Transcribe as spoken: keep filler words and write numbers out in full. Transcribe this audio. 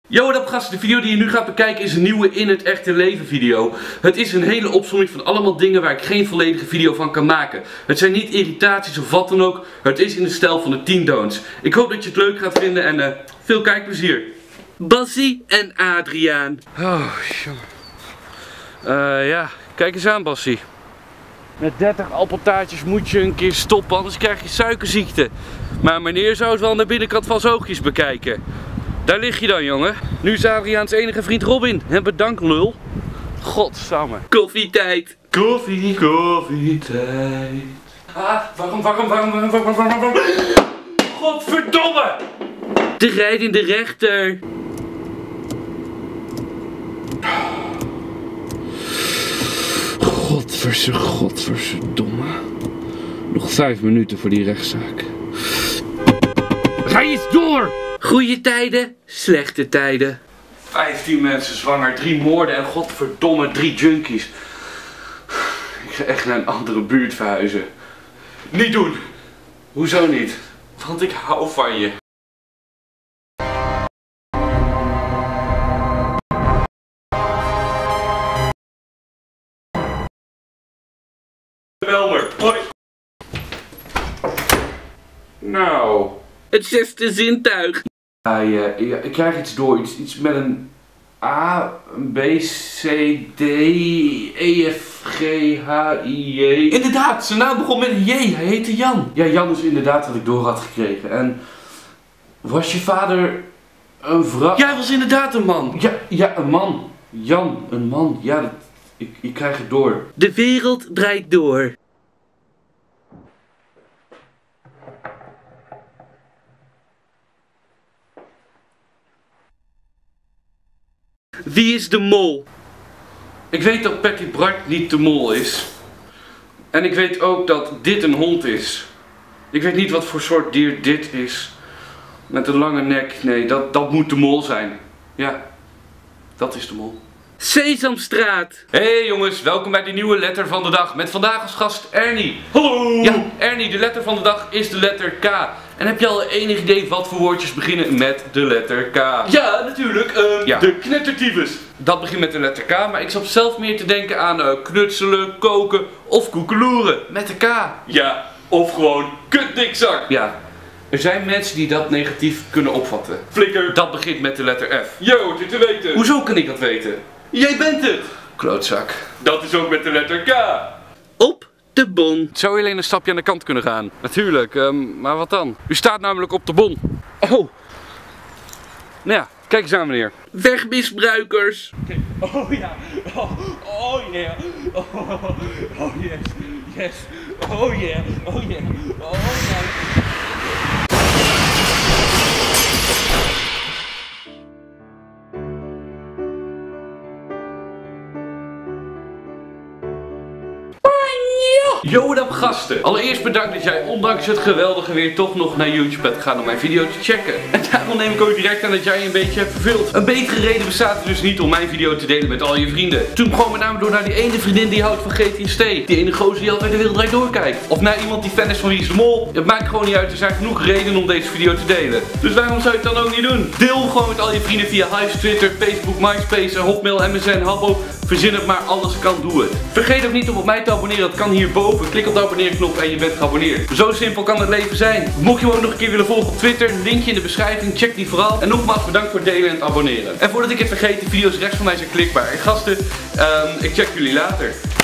Yo, wat up gasten, de video die je nu gaat bekijken is een nieuwe in het echte leven video. Het is een hele opsomming van allemaal dingen waar ik geen volledige video van kan maken. Het zijn niet irritaties of wat dan ook, het is in de stijl van de tien don'ts. Ik hoop dat je het leuk gaat vinden en uh, veel kijkplezier. Bassie en Adriaan. Oh, jongen. Uh, ja, kijk eens aan Bassie. Met dertig appeltaartjes moet je een keer stoppen, anders krijg je suikerziekte. Maar meneer zou het wel aan de binnenkant van zijn oogjes bekijken. Daar lig je dan, jongen. Nu is Adriaans enige vriend Robin. En bedankt, lul. Godsamme. Koffietijd. Koffie, koffietijd. Ah, waarom, waarom, waarom, waarom, waarom, waarom, waarom? Godverdomme! De rijdende rechter. Godverse, godverdomme. Nog vijf minuten voor die rechtszaak. Ga eens door! Goeie tijden, slechte tijden. vijftien mensen zwanger, drie moorden en godverdomme drie junkies. Ik ga echt naar een andere buurt verhuizen. Niet doen! Hoezo niet? Want ik hou van je. Welmer, hoi! Nou... Het zesde zintuig. Ja, ja, ja, ik krijg iets door, iets, iets met een A, een B, C, D, E, F, G, H, I, J. Inderdaad, zijn naam begon met een J, hij heette Jan. Ja, Jan is inderdaad wat ik door had gekregen. En was je vader een vrouw? Ja, hij was inderdaad een man. Ja, ja, een man. Jan, een man. Ja, dat, ik, ik krijg het door. De wereld draait door. Wie is de mol? Ik weet dat Patty Bart niet de mol is. En ik weet ook dat dit een hond is. Ik weet niet wat voor soort dier dit is. Met een lange nek. Nee, dat, dat moet de mol zijn. Ja, dat is de mol. Sesamstraat. Hey jongens, welkom bij de nieuwe letter van de dag. Met vandaag als gast Ernie. Hallo! Ja, Ernie, de letter van de dag is de letter K. En heb je al enig idee wat voor woordjes beginnen met de letter K? Ja, natuurlijk. Uh, ja. De knettertyfus. Dat begint met de letter K, maar ik zat zelf meer te denken aan uh, knutselen, koken of koekeloeren. Met de K. Ja, of gewoon kutdikzak. Ja. Er zijn mensen die dat negatief kunnen opvatten. Flikker. Dat begint met de letter F. Yo, dit te weten. Hoezo kan ik dat weten? Jij bent het. Klootzak. Dat is ook met de letter K. Op de bon. Zou je alleen een stapje aan de kant kunnen gaan? Natuurlijk, um, maar wat dan? U staat namelijk op de bon. Oh. Nou ja, kijk eens aan meneer. Wegmisbruikers. Okay. Oh ja. Oh, oh yeah. Oh, oh yes. Yes. Oh yeah. Oh yeah. Oh yeah. Yo, wat up gasten! Allereerst bedankt dat jij ondanks het geweldige weer toch nog naar YouTube bent gegaan om mijn video te checken. En daarom neem ik ook direct aan dat jij een beetje hebt verveeld. Een betere reden bestaat er dus niet om mijn video te delen met al je vrienden. Toen gewoon met name door naar die ene vriendin die houdt van G T S T. Die ene gozer die altijd de wereld draait doorkijkt. Of naar iemand die fan is van Wie is de Mol. Het maakt gewoon niet uit, er zijn genoeg redenen om deze video te delen. Dus waarom zou je het dan ook niet doen? Deel gewoon met al je vrienden via Hives, Twitter, Facebook, MySpace, Hotmail, M S N, Habbo. Verzin het maar, alles kan, doe het. Vergeet ook niet om op mij te abonneren, dat kan hierboven. Klik op de abonneerknop en je bent geabonneerd. Zo simpel kan het leven zijn. Mocht je me ook nog een keer willen volgen op Twitter, linkje in de beschrijving, check die vooral. En nogmaals bedankt voor het delen en het abonneren. En voordat ik het vergeet, de video's rechts van mij zijn klikbaar. En gasten, um, ik check jullie later.